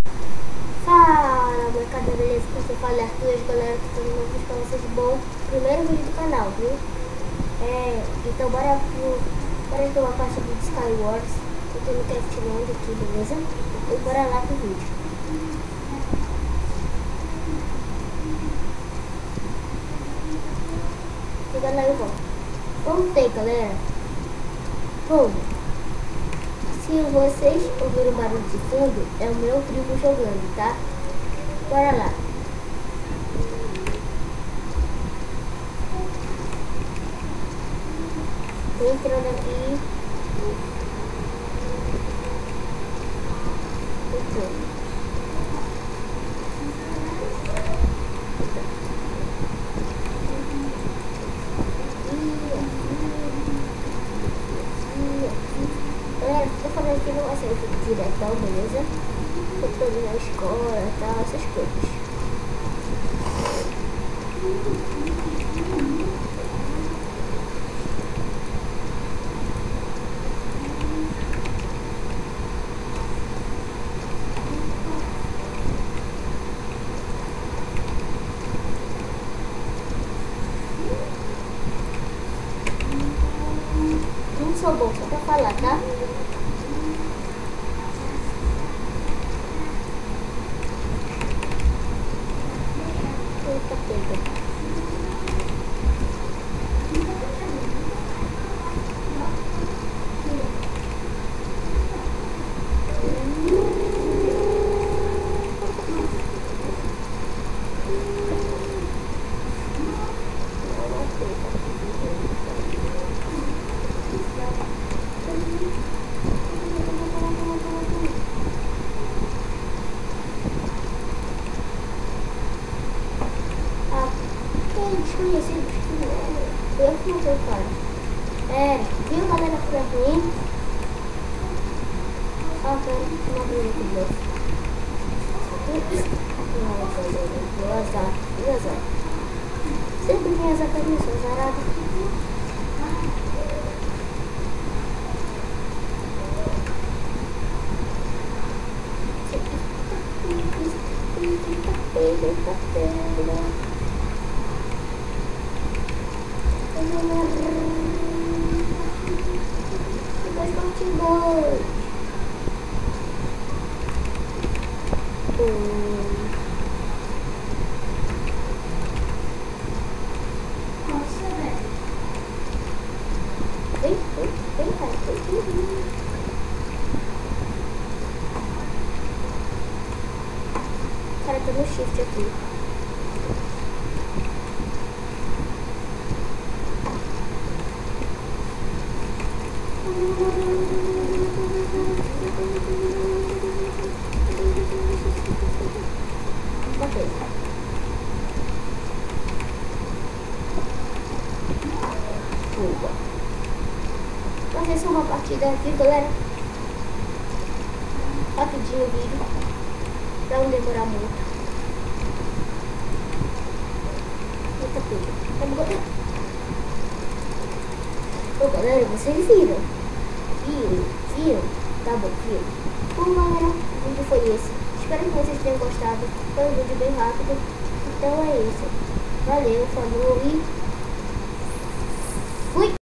Fala, molecada, beleza? Como você fala, Arthur, galera, que tô no vídeo pra vocês. Bom, primeiro vídeo do canal, viu? Então bora ver uma parte do Skywars. Eu tô no Craftland aqui, beleza? E bora lá pro vídeo. Chega lá e volta. Voltei, galera. Bom, se vocês ouviram o barulho de fundo, é o meu primo jogando, tá? Bora lá. Tô entrando aqui. Galera, tô falando aqui não vai ser diretão, beleza? Tô todo na escola e tal, essas coisas. Não sou bom só pra falar, tá? Eita, pega. Desconhecido, eu que não sei, cara. Viu, galera, por aqui? Ó, cara, uma briga com Deus. Meu azar. Sempre tem azar com isso, azarado. Cara, tô no shift aqui. Ok. Boa. Vamos ver se é uma partida aqui, galera. Rapidinho o vídeo. Pra não demorar muito. Eita, pega. Ô, galera, vocês viram? Viram? Tá bom, viram. Bom, galera, o vídeo foi esse. Espero que vocês tenham gostado. Foi um vídeo bem rápido. Então é isso. Valeu, falou e...